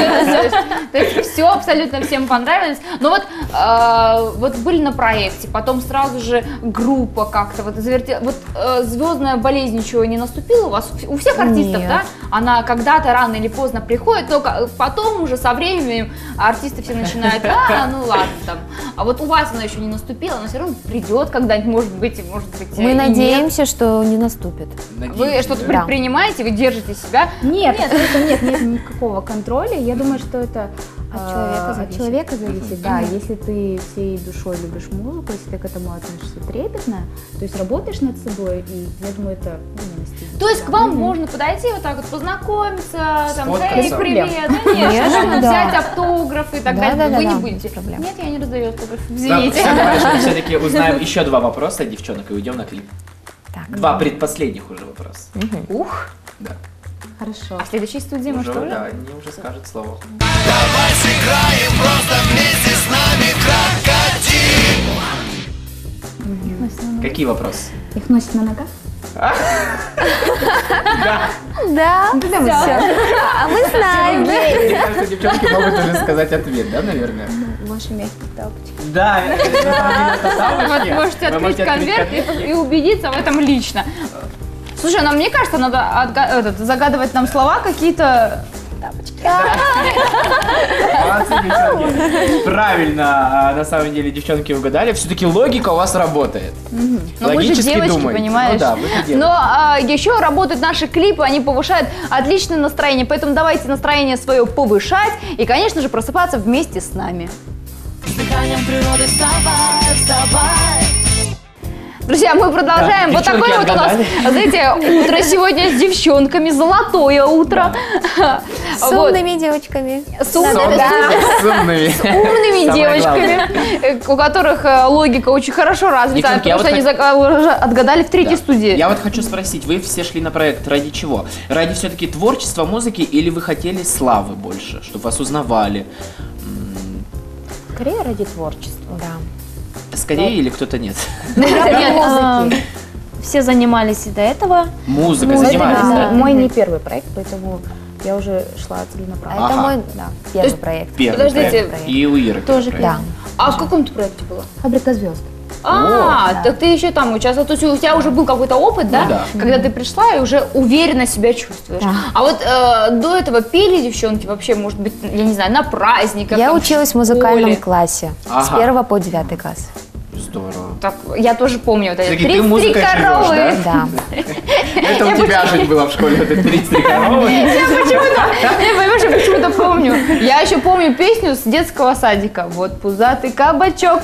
[SPEAKER 3] То есть все абсолютно всем понравилось. Но вот были на проекте, потом сразу же группа как-то вот завертела. Вот звездная болезнь ничего не наступила у вас? У всех артистов,
[SPEAKER 7] Нет.
[SPEAKER 3] да? Она когда-то рано или поздно приходит, только потом уже со временем артисты все начинают, ну ладно там. А вот у вас она еще не наступила, она все равно придет когда-нибудь, может быть.
[SPEAKER 7] Мы
[SPEAKER 3] и
[SPEAKER 7] надеемся, что не наступит.
[SPEAKER 3] нет. Вы что-то
[SPEAKER 7] Да.
[SPEAKER 3] предпринимаете, вы держите себя?
[SPEAKER 4] Нет, нет никакого контроля. Я думаю, что это
[SPEAKER 7] От человека зависит.
[SPEAKER 4] Да, если ты всей душой любишь музыку, если ты к этому относишься трепетно, то есть работаешь над собой, и я думаю, это не настигнет.
[SPEAKER 3] То есть к вам можно подойти вот так вот познакомиться, там,
[SPEAKER 2] Сфоткаться.
[SPEAKER 3] эй, привет,
[SPEAKER 7] Конечно,
[SPEAKER 3] конечно,
[SPEAKER 7] да.
[SPEAKER 3] взять автографы и так далее.
[SPEAKER 7] Да,
[SPEAKER 3] Вы не
[SPEAKER 7] без
[SPEAKER 3] будете?
[SPEAKER 7] проблем.
[SPEAKER 3] Нет, я не раздаю автографы, извините.
[SPEAKER 2] Все-таки узнаем еще 2 вопроса от девчонок и уйдем на клип.
[SPEAKER 7] Так.
[SPEAKER 2] 2 предпоследних уже вопроса.
[SPEAKER 3] Ух,
[SPEAKER 2] Да.
[SPEAKER 4] Хорошо.
[SPEAKER 3] а в следующей студии, может,
[SPEAKER 2] Уже,
[SPEAKER 3] тоже?
[SPEAKER 2] да, они уже скажут слово. Какие вопросы?
[SPEAKER 4] Их носят на ногах?
[SPEAKER 7] Да, а мы знаем, да?
[SPEAKER 2] Мне кажется, девчонки могут уже сказать ответ, да, наверное?
[SPEAKER 4] Ваши мягкие тапочки.
[SPEAKER 2] Да,
[SPEAKER 3] Вот можете открыть конверт и убедиться в этом лично. Слушай, нам мне кажется, надо загадывать нам слова какие-то.
[SPEAKER 2] Молодцы, девчонки. Правильно, на самом деле, девчонки угадали. Все-таки логика у вас работает.
[SPEAKER 3] Но мы же девочки,
[SPEAKER 2] думаете.
[SPEAKER 3] понимаешь?
[SPEAKER 2] Ну да, вы же девочки.
[SPEAKER 3] Но еще работают наши клипы, они повышают отличное настроение, поэтому давайте настроение свое повышать и, конечно же, просыпаться вместе с нами.
[SPEAKER 1] С дыханием природы вставай, вставай.
[SPEAKER 3] Друзья, мы продолжаем.
[SPEAKER 2] Да,
[SPEAKER 3] Вот такое
[SPEAKER 2] девчонки
[SPEAKER 3] вот у нас,
[SPEAKER 2] отгадали.
[SPEAKER 3] знаете, утро сегодня с девчонками, золотое утро.
[SPEAKER 7] С
[SPEAKER 3] Вот.
[SPEAKER 7] умными девочками.
[SPEAKER 3] С умными,
[SPEAKER 2] С умными.
[SPEAKER 3] с умными
[SPEAKER 2] Самое
[SPEAKER 3] девочками, у которых логика очень хорошо развита,
[SPEAKER 2] Девчонки, я
[SPEAKER 3] потому что
[SPEAKER 2] вот
[SPEAKER 3] они уже отгадали в третьей
[SPEAKER 2] Да.
[SPEAKER 3] студии.
[SPEAKER 2] Я вот хочу спросить, вы все шли на проект ради чего? Ради все-таки творчества, музыки, или вы хотели славы больше, чтобы вас узнавали?
[SPEAKER 4] Скорее ради творчества.
[SPEAKER 7] Да.
[SPEAKER 2] Скорее или кто-то нет?
[SPEAKER 6] Нет, все занимались и до этого.
[SPEAKER 2] Музыкой
[SPEAKER 4] Это
[SPEAKER 2] занимались, да?
[SPEAKER 4] мой не первый проект, поэтому я уже шла
[SPEAKER 7] А
[SPEAKER 4] целенаправленно.
[SPEAKER 7] это
[SPEAKER 2] Ага.
[SPEAKER 7] мой первый проект.
[SPEAKER 2] Первый
[SPEAKER 3] Подождите,
[SPEAKER 2] проект. И у Иры
[SPEAKER 6] тоже
[SPEAKER 2] первый
[SPEAKER 7] Да.
[SPEAKER 2] проект.
[SPEAKER 3] А в каком ты проекте была?
[SPEAKER 4] Фабрика звезд.
[SPEAKER 3] Так ты еще там участвовала, то есть у тебя уже был какой-то опыт, да?
[SPEAKER 2] Ну да.
[SPEAKER 3] Когда ты пришла и уже уверенно себя чувствуешь.
[SPEAKER 4] Да.
[SPEAKER 3] А вот до этого пели девчонки вообще, может быть, я не знаю, на праздниках?
[SPEAKER 7] Я
[SPEAKER 3] там,
[SPEAKER 7] училась в
[SPEAKER 3] школе?
[SPEAKER 7] музыкальном классе с
[SPEAKER 2] Ага.
[SPEAKER 7] 1 по 9 класс.
[SPEAKER 2] Здорово.
[SPEAKER 3] Так, я тоже помню вот это.
[SPEAKER 2] Всё-таки ты
[SPEAKER 3] 33
[SPEAKER 2] музыкой живешь,
[SPEAKER 3] коровы.
[SPEAKER 2] да?
[SPEAKER 7] Да.
[SPEAKER 2] Это у тебя жить было в школе, вот это 33 коровы.
[SPEAKER 3] Я почему-то помню. Я еще помню песню с детского садика. Вот пузатый кабачок.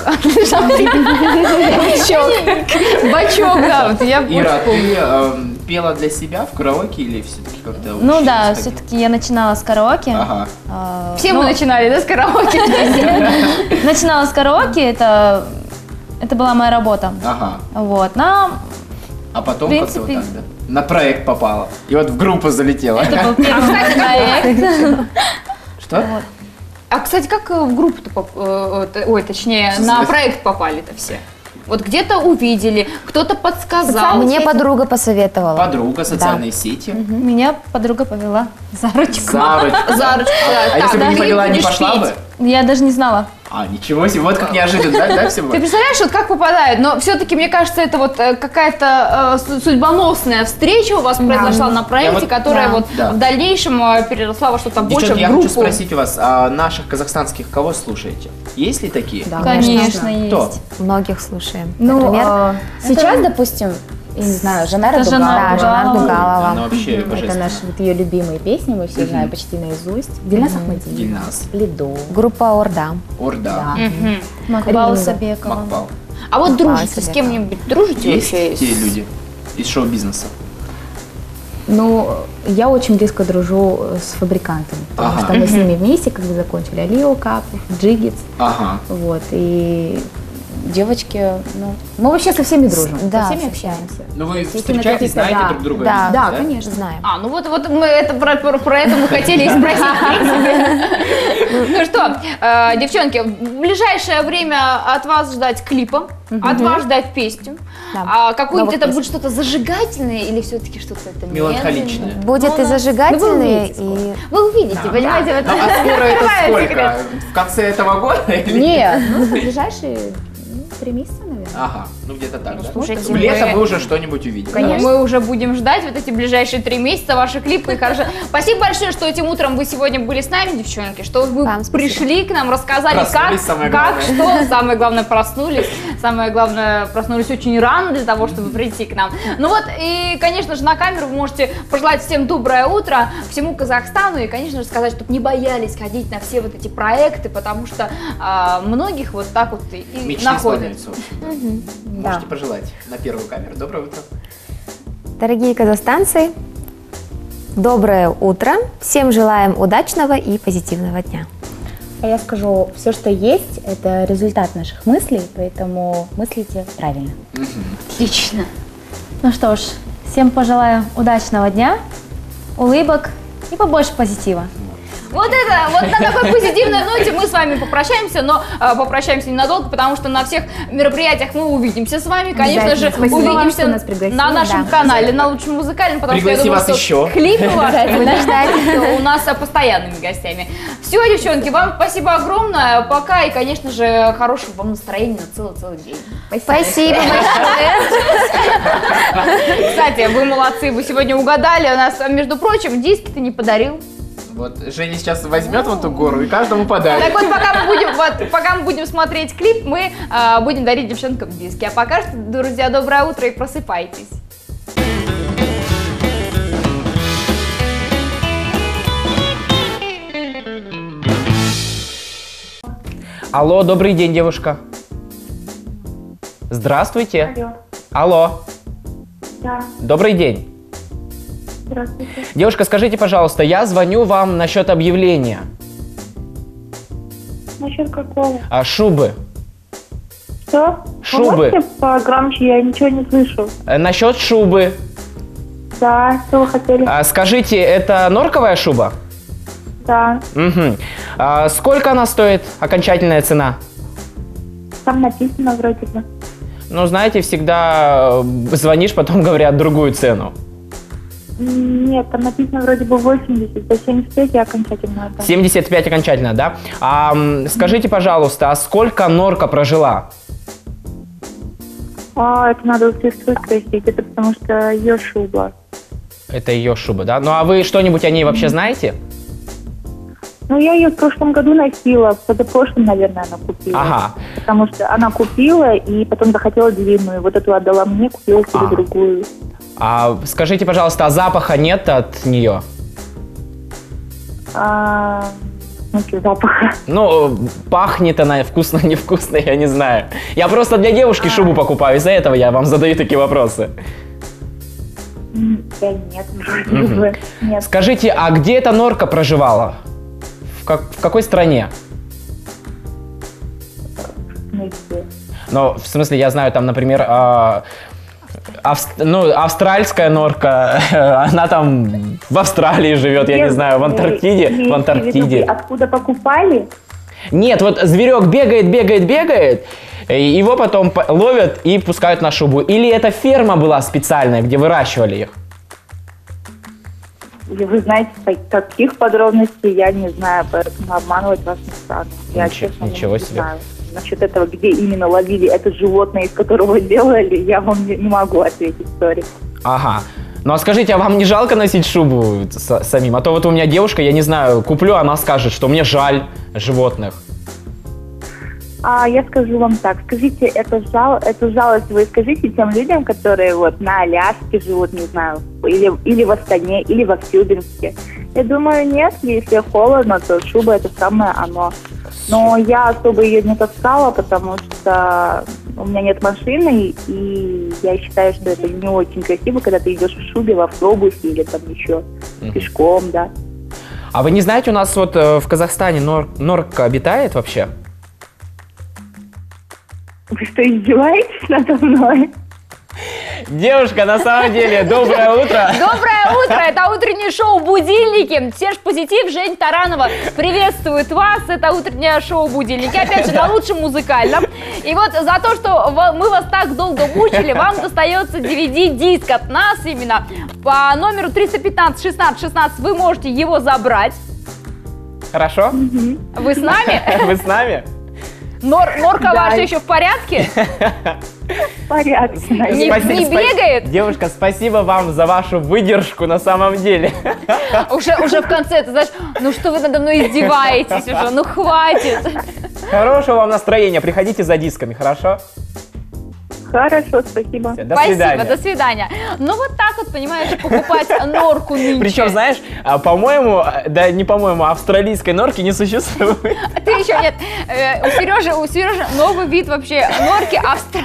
[SPEAKER 3] Бачок. Бачок, да. Вот я
[SPEAKER 2] Ира,
[SPEAKER 3] очень помню.
[SPEAKER 2] ты пела для себя в караоке или все-таки как-то
[SPEAKER 6] Ну да,
[SPEAKER 2] училась ходить?
[SPEAKER 6] все-таки я начинала с караоке.
[SPEAKER 2] Ага.
[SPEAKER 3] Все мы начинали, да, с караоке.
[SPEAKER 6] Начинала с караоке, это была моя работа.
[SPEAKER 2] Ага.
[SPEAKER 6] Вот, но
[SPEAKER 2] А потом
[SPEAKER 6] В
[SPEAKER 2] как-то вот
[SPEAKER 6] принципе-
[SPEAKER 2] так, да? На проект попала. И вот в группу залетела.
[SPEAKER 6] это был первый проект.
[SPEAKER 2] Что?
[SPEAKER 3] А, кстати, как в группу-то, ой, точнее, на проект попали-то все? Вот где-то увидели, кто-то подсказал.
[SPEAKER 7] Мне подруга посоветовала.
[SPEAKER 2] Подруга, социальные сети.
[SPEAKER 6] Меня подруга повела за ручку.
[SPEAKER 2] Зарочка.
[SPEAKER 3] За ручку.
[SPEAKER 2] А если бы не
[SPEAKER 3] ты
[SPEAKER 2] повела, не
[SPEAKER 3] будешь
[SPEAKER 2] пошла
[SPEAKER 3] петь.
[SPEAKER 2] бы?
[SPEAKER 6] Я даже не знала.
[SPEAKER 2] А, ничего себе, вот как неожиданно, да, все
[SPEAKER 3] Ты
[SPEAKER 2] было?
[SPEAKER 3] представляешь, вот как попадают? Но все-таки, мне кажется, это вот какая-то судьбоносная встреча у вас произошла на проекте,
[SPEAKER 2] вот-
[SPEAKER 3] которая
[SPEAKER 7] да.
[SPEAKER 3] вот
[SPEAKER 2] Да.
[SPEAKER 3] в дальнейшем переросла во что-то больше,
[SPEAKER 2] Девчонки,
[SPEAKER 3] в
[SPEAKER 2] я
[SPEAKER 3] группу.
[SPEAKER 2] хочу спросить у вас, а наших казахстанских кого слушаете? Есть ли такие?
[SPEAKER 4] Да,
[SPEAKER 6] Конечно,
[SPEAKER 2] Кто?
[SPEAKER 6] есть.
[SPEAKER 7] Многих слушаем.
[SPEAKER 4] Ну,
[SPEAKER 7] Например,
[SPEAKER 4] сейчас, допустим, я не знаю, Жанара
[SPEAKER 6] Это
[SPEAKER 4] Дугалова.
[SPEAKER 6] Жанара
[SPEAKER 7] да, Жанар
[SPEAKER 6] Дугалова.
[SPEAKER 7] Дугалова.
[SPEAKER 2] Она вообще
[SPEAKER 4] Это
[SPEAKER 2] божественная.
[SPEAKER 4] наши вот ее любимые песни, мы все знаем почти наизусть. Дильназ Ахмадиев,
[SPEAKER 2] Дильназ.
[SPEAKER 4] Лидо.
[SPEAKER 7] Группа Орда.
[SPEAKER 2] Орда.
[SPEAKER 3] Мгм.
[SPEAKER 6] Макбал
[SPEAKER 4] Ринга.
[SPEAKER 6] Сабекова.
[SPEAKER 2] Макпал.
[SPEAKER 3] А вот дружите с
[SPEAKER 7] себе,
[SPEAKER 3] кем-нибудь? Дружите
[SPEAKER 2] Есть
[SPEAKER 3] вообще?
[SPEAKER 2] те люди из шоу-бизнеса?
[SPEAKER 4] Ну, я очень близко дружу с фабрикантами, потому
[SPEAKER 2] Ага.
[SPEAKER 4] что мы с ними вместе, когда закончили, Алио Капов, Джигиц,
[SPEAKER 2] Ага.
[SPEAKER 4] вот, и девочки, ну, мы вообще со всеми дружим,
[SPEAKER 7] Да,
[SPEAKER 4] со всеми
[SPEAKER 7] со всеми.
[SPEAKER 4] общаемся.
[SPEAKER 2] Ну вы
[SPEAKER 4] Если
[SPEAKER 2] встречаетесь,
[SPEAKER 4] какие-то,
[SPEAKER 2] знаете
[SPEAKER 4] да,
[SPEAKER 2] друг друга?
[SPEAKER 7] да,
[SPEAKER 2] видите,
[SPEAKER 4] Да, конечно.
[SPEAKER 7] Знаем.
[SPEAKER 3] А, ну вот мы это про это мы хотели и спросить. в принципе. Ну что, девчонки, в ближайшее время от вас ждать клипа, от вас ждать песню.
[SPEAKER 7] Да.
[SPEAKER 3] Какую-нибудь это
[SPEAKER 7] Новых
[SPEAKER 3] будет что-то зажигательное или все-таки что-то это
[SPEAKER 2] Меланхоличное.
[SPEAKER 3] медленное?
[SPEAKER 7] Будет и зажигательные, и...
[SPEAKER 3] Вы увидите, понимаете? вот
[SPEAKER 2] Ну, а скоро это
[SPEAKER 3] открывается секрет.
[SPEAKER 2] сколько? В конце этого года? Или...
[SPEAKER 4] Нет, ну, за ближайшие 3 месяца, наверное.
[SPEAKER 2] Ага, ну где-то так, да?
[SPEAKER 3] слушайте,
[SPEAKER 2] Летом
[SPEAKER 3] мы-
[SPEAKER 2] вы уже что-нибудь увидите.
[SPEAKER 4] Конечно.
[SPEAKER 3] Мы уже будем ждать вот эти ближайшие 3 месяца ваши клипы. Хорошо. Спасибо большое, что этим утром вы сегодня были с нами, девчонки, что вы
[SPEAKER 7] Вам спасибо.
[SPEAKER 3] пришли к нам, рассказали,
[SPEAKER 2] Проснулись, самое главное.
[SPEAKER 3] что. Самое главное, проснулись. Самое главное, проснулись очень рано для того, чтобы прийти к нам. Ну вот, и, конечно же, на камеру вы можете пожелать всем доброе утро, всему Казахстану, и, конечно же, сказать, чтобы не боялись ходить на все вот эти проекты, потому что многих вот так вот и
[SPEAKER 2] Мечты
[SPEAKER 3] находят.
[SPEAKER 2] исполняются, в общем. Можете пожелать на первую камеру. Доброе утро.
[SPEAKER 7] Дорогие казахстанцы, доброе утро. Всем желаем удачного и позитивного дня.
[SPEAKER 4] А я скажу, все, что есть, это результат наших мыслей, поэтому мыслите правильно.
[SPEAKER 3] Отлично.
[SPEAKER 6] Ну что ж, всем пожелаю удачного дня, улыбок и побольше позитива.
[SPEAKER 3] Вот на такой позитивной ноте мы с вами попрощаемся, но попрощаемся ненадолго, потому что на всех мероприятиях мы увидимся с вами, конечно же,
[SPEAKER 4] Обязательно. Спасибо вам,
[SPEAKER 3] увидимся
[SPEAKER 4] что нас пригласили.
[SPEAKER 3] на нашем
[SPEAKER 4] Да.
[SPEAKER 3] канале, на Лучшем музыкальном, потому что я
[SPEAKER 2] Пригласи
[SPEAKER 3] думаю,
[SPEAKER 2] вас
[SPEAKER 3] что
[SPEAKER 2] еще.
[SPEAKER 3] клипы ваши будут ждать у нас постоянными гостями. Все, девчонки, вам спасибо огромное, пока и, конечно же, хорошего вам настроения на целый день.
[SPEAKER 7] Спасибо большое.
[SPEAKER 3] Кстати, вы молодцы, вы сегодня угадали, у нас, между прочим, диски ты не подарил.
[SPEAKER 2] Вот Женя сейчас возьмет вон ту гору и каждому подарит.
[SPEAKER 3] Так вот, пока мы будем смотреть клип, мы будем дарить девчонкам диски. А пока что, друзья, доброе утро и просыпайтесь.
[SPEAKER 2] Алло, добрый день, девушка. Здравствуйте.
[SPEAKER 8] Алло.
[SPEAKER 2] Алло,
[SPEAKER 8] Да,
[SPEAKER 2] добрый день.
[SPEAKER 8] здравствуйте.
[SPEAKER 2] Девушка, скажите, пожалуйста, я звоню вам насчет объявления.
[SPEAKER 8] Насчет какого?
[SPEAKER 2] Шубы.
[SPEAKER 8] Что?
[SPEAKER 2] Шубы.
[SPEAKER 8] Вы можете погромче, я ничего не слышу.
[SPEAKER 2] Насчет шубы.
[SPEAKER 8] Да, что вы хотели?
[SPEAKER 2] Скажите, это норковая шуба?
[SPEAKER 8] Да,
[SPEAKER 2] Угу. Сколько она стоит, окончательная цена?
[SPEAKER 8] там написано вроде бы.
[SPEAKER 2] Ну, знаете, всегда звонишь, потом говорят другую цену.
[SPEAKER 8] Нет, там написано вроде бы 80, до 75 я окончательно отдам.
[SPEAKER 2] 75 окончательно, да? Скажите, пожалуйста, а сколько норка прожила?
[SPEAKER 8] Это надо у сестры спросить, это потому что ее шуба.
[SPEAKER 2] Это ее шуба, да? Ну, а вы что-нибудь о ней вообще знаете?
[SPEAKER 8] Ну, я ее в прошлом году носила, в позапрошлом, наверное, она купила.
[SPEAKER 2] Ага.
[SPEAKER 8] Потому что она купила и потом захотела длинную. Вот эту отдала мне, купила себе другую.
[SPEAKER 2] Скажите, пожалуйста, а запаха нет от нее?
[SPEAKER 8] В смысле запаха?
[SPEAKER 2] Ну, пахнет она вкусно, невкусно, я не знаю. Я просто для девушки шубу покупаю, из-за этого я вам задаю такие вопросы.
[SPEAKER 8] Да нет, вроде бы нет.
[SPEAKER 2] Скажите, а где эта норка проживала? В какой стране?
[SPEAKER 8] Нигде.
[SPEAKER 2] Ну, в смысле, я знаю, там, например, австральская норка, она там в Австралии живет, я не знаю, в Антарктиде. В Антарктиде.
[SPEAKER 8] Откуда покупали?
[SPEAKER 2] Нет, вот зверек бегает, его потом ловят и пускают на шубу. Или это ферма была специальная, где выращивали их?
[SPEAKER 8] И вы знаете, таких подробностей я не знаю, поэтому обманывать вас не стану. Я честно
[SPEAKER 2] ничего
[SPEAKER 8] не
[SPEAKER 2] себе.
[SPEAKER 8] знаю. Насчет этого, где именно ловили это животное, из которого делали, я вам не могу ответить, сори.
[SPEAKER 2] Ага. Ну а скажите, а вам не жалко носить шубу самим? А то вот у меня девушка, я не знаю, куплю, она скажет, что мне жаль животных.
[SPEAKER 8] Я скажу вам так, скажите, эту жалость вы скажите тем людям, которые вот на Аляске живут, не знаю, или в Астане, или в Актюбинске. Я думаю, нет, если холодно, то шуба это самое оно. Но я особо ее не таскала, потому что у меня нет машины, и я считаю, что это не очень красиво, когда ты идешь в шубе, в автобусе или там еще пешком, да.
[SPEAKER 2] А вы не знаете, у нас вот в Казахстане норка обитает вообще?
[SPEAKER 8] Вы что, издеваетесь надо мной?
[SPEAKER 2] Девушка, на самом деле, доброе утро.
[SPEAKER 3] Доброе утро, это утреннее шоу «Будильники». Серж Позитив, Жень Таранова приветствует вас. Это утреннее шоу «Будильники». Опять же, на лучшем музыкальном. И вот за то, что мы вас так долго мучили, вам достается DVD-диск от нас именно. По номеру 315 16 16 вы можете его забрать.
[SPEAKER 2] Хорошо?
[SPEAKER 3] Вы с нами?
[SPEAKER 2] Вы с нами?
[SPEAKER 3] Норка ваша еще в порядке?
[SPEAKER 8] В порядке, наверное.
[SPEAKER 3] Не бегает?
[SPEAKER 2] Девушка, спасибо вам за вашу выдержку на самом деле.
[SPEAKER 3] Уже в конце, ты знаешь, ну что вы надо мной издеваетесь уже, ну хватит.
[SPEAKER 2] Хорошего вам настроения, приходите за дисками, хорошо?
[SPEAKER 8] Хорошо, спасибо.
[SPEAKER 2] До
[SPEAKER 3] Спасибо,
[SPEAKER 2] свидания.
[SPEAKER 3] до свидания. Ну вот так вот, понимаешь, покупать норку нынче.
[SPEAKER 2] Причем, знаешь, по-моему, да не по-моему, австралийской норки не существует.
[SPEAKER 3] Ты еще нет. У Сережи новый вид вообще норки,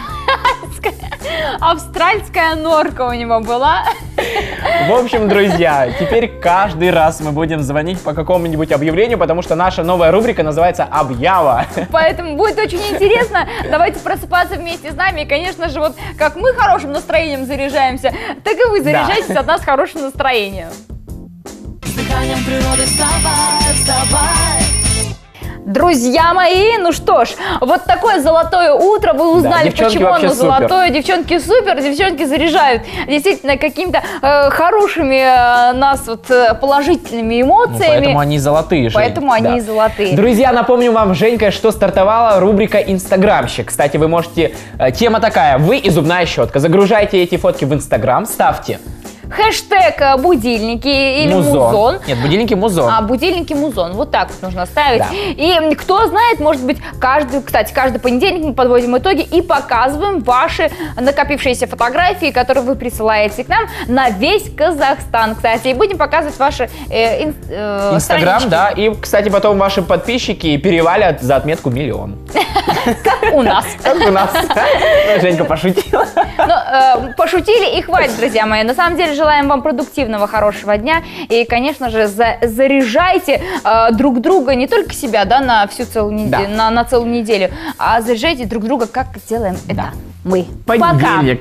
[SPEAKER 3] австральская норка у него была.
[SPEAKER 2] В общем, друзья, теперь каждый раз мы будем звонить по какому-нибудь объявлению, потому что наша новая рубрика называется «Объява».
[SPEAKER 3] Поэтому будет очень интересно. Давайте просыпаться вместе с нами. И, конечно же, вот как мы хорошим настроением заряжаемся, так и вы заряжаетесь от нас хорошим настроением.
[SPEAKER 1] С дыханием природы вставай, вставай.
[SPEAKER 3] Друзья мои, ну что ж, вот такое золотое утро, вы узнали,
[SPEAKER 2] девчонки
[SPEAKER 3] почему
[SPEAKER 2] вообще
[SPEAKER 3] оно золотое. Девчонки супер, девчонки заряжают действительно какими-то хорошими нас вот положительными эмоциями.
[SPEAKER 2] Поэтому они золотые, Жень.
[SPEAKER 3] Поэтому они и золотые.
[SPEAKER 2] Друзья, напомню вам, Женька, что стартовала рубрика «Инстаграмщик». Кстати, вы можете... Тема такая, вы и зубная щетка. Загружайте эти фотки в Инстаграм, ставьте
[SPEAKER 3] Хэштег будильники или музон.
[SPEAKER 2] Нет, будильники музон.
[SPEAKER 3] Будильники музон. Вот так вот нужно ставить.
[SPEAKER 2] Да.
[SPEAKER 3] И кто знает, может быть, каждый понедельник мы подводим итоги и показываем ваши накопившиеся фотографии, которые вы присылаете к нам на весь Казахстан, кстати. И будем показывать ваши
[SPEAKER 2] Инстаграм,
[SPEAKER 3] странички.
[SPEAKER 2] да. И, кстати, потом ваши подписчики перевалят за отметку 1 000 000.
[SPEAKER 3] Как у нас.
[SPEAKER 2] Как у нас. Женька пошутила.
[SPEAKER 3] Пошутили и хватит, друзья мои. На самом деле, желаем вам продуктивного, хорошего дня. И, конечно же, заряжайте друг друга, не только себя, да, на всю целую неделю, на целую неделю, а заряжайте друг друга, как делаем это мы.
[SPEAKER 2] Понедельник.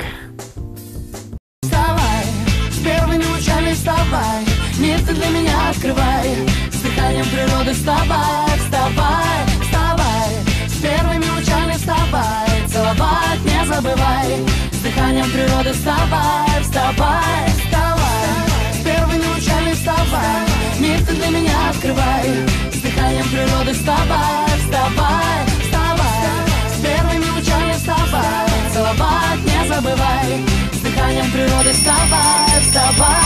[SPEAKER 1] Вставай, с первыми лучами вставай, мир ты для меня открывай, с дыханием природы вставай, вставай, вставай, с первыми лучами вставай, целовать не забывай, с дыханием природы вставай, вставай, вставай, с первыми лучами вставай, мир ты для меня открывай, с дыханием природы вставай, вставай, вставай, с первыми лучами вставай, целовать не забывай, с дыханием природы вставай, вставай.